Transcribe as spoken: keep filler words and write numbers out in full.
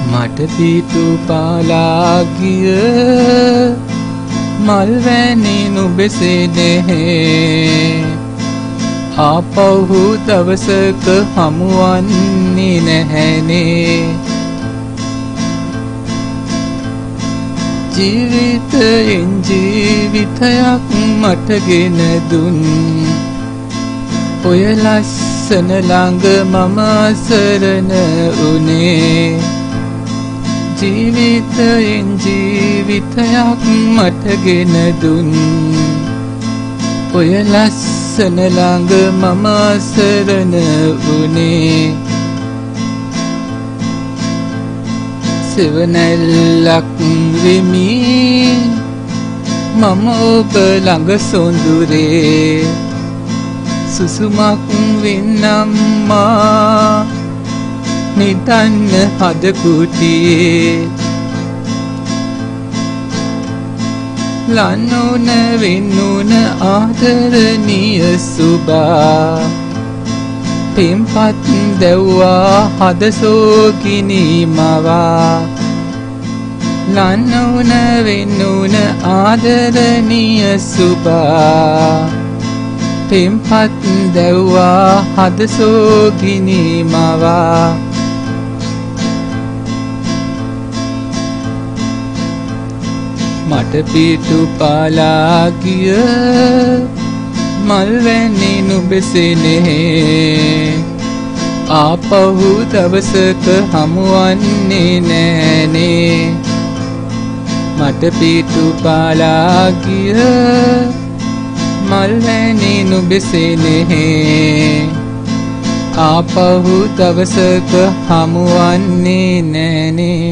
මට පිටු පාලා ගිය මල් වැනි නුඹසෙනෙහි ආපහු දවසක හමුවන්නේ නැහැනේ ජීවිතයෙන් ජීවිතයක් මටගෙන දුන් ඔය ලස්සන ළඟ මම අසරණ උනේ ජීවිතයෙන් ජීවිතයක් මටගෙන දුන් ඔය ලස්සන ළඟ මම අසරණ උනේ සෙවණැල්ලක් වෙමි මම ඔබ ළඟ සොඳුරේ සුසුමක් වෙන්නම්මා නිතන්න හද කුටියේ ලන්නෝන වෙන්නෝන ආදරණීය සුබා පෙම්පත් දැව්වා හද සෝකිනි මවා ලන්නෝන වෙන්නෝන ආදරණීය සුබා පෙම්පත් දැව්වා හද සෝකිනි මවා මට පිටු පාලා ගිය මල් වැනි නුඹසෙනෙහි ආපහු දවසක හමුවන්නේ නැනේ මට පිටු පාලා ගිය මල් වැනි නුඹසෙනෙහි ආපහු දවසක හමුවන්නේ නැනේ